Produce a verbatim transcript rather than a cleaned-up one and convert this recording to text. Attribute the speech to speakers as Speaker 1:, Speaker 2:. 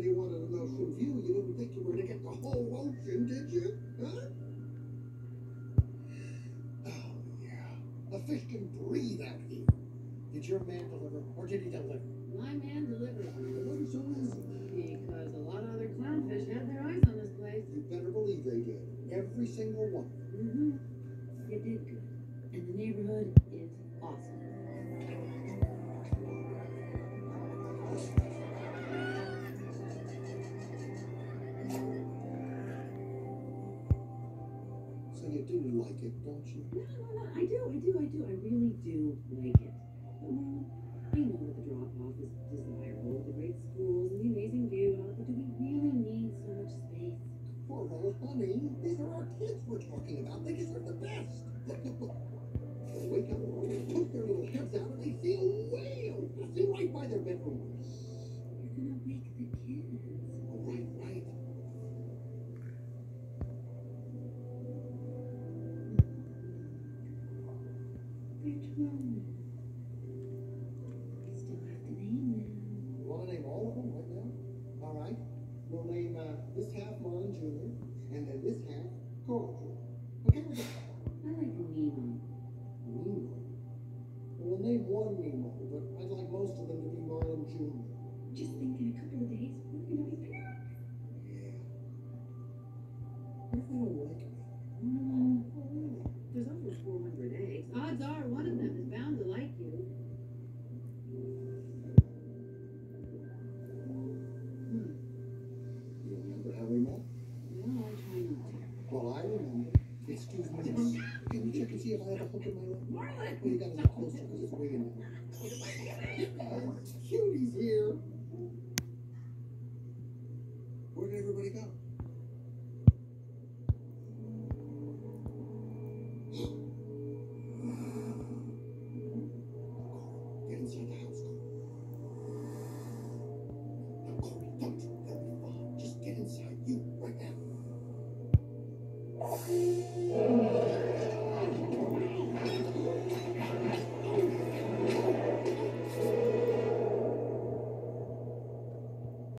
Speaker 1: said you wanted an ocean view. You didn't think you were going to get the whole ocean, did you? Huh? Oh, yeah. A fish can breathe out here. Did your man deliver, or did he deliver?
Speaker 2: My man delivered.
Speaker 1: It wasn't so easy.
Speaker 2: Because a lot of other clownfish have their eyes on this place.
Speaker 1: You better believe they did. Every single one.
Speaker 2: Mm-hmm. You did good. And the neighborhood is awesome.
Speaker 1: So you do like it, don't you?
Speaker 2: No, no, no. I do, I do, I do. I really do like it. But, Marlin, I know that the drop-off is desirable, the great schools and the amazing view and all, but do we really need so much space?
Speaker 1: Poor little honey. These are our kids we're talking about. They deserve the best. Look, look, look. They wake up, poke their little heads out, and they see a whale passing right by their bedroom.
Speaker 2: You're gonna wake the kids.
Speaker 1: Right, right.
Speaker 2: They're twelve. I still have to name them.
Speaker 1: You want to name all of them right now? All right. We'll name uh, this half Marlin Junior and then this half Coral Junior Okay, we're good.
Speaker 2: I like Nemo.
Speaker 1: Nemo. Well, we'll name one Nemo, but I'd like most of them to be Marlin Junior
Speaker 2: Just think in a couple of days, we're gonna be parents.
Speaker 1: Yeah. What if they don't like me?
Speaker 2: Mm,
Speaker 1: Oh, really?
Speaker 2: there's over four hundred eggs. Odds are one of them is bound to like you. Hmm.
Speaker 1: You remember how we met?
Speaker 2: No, I try not to.
Speaker 1: Well, I remember. Excuse me. Can you check and see if I have a hook in my leg?
Speaker 2: Marlin!
Speaker 1: Well, you gotta look closer because it's winging now. Oh, Cutie's here. Where did everybody go? Get inside the house, Corey. Now, Corey, don't you? They'll be fine. Just get inside. You, right now.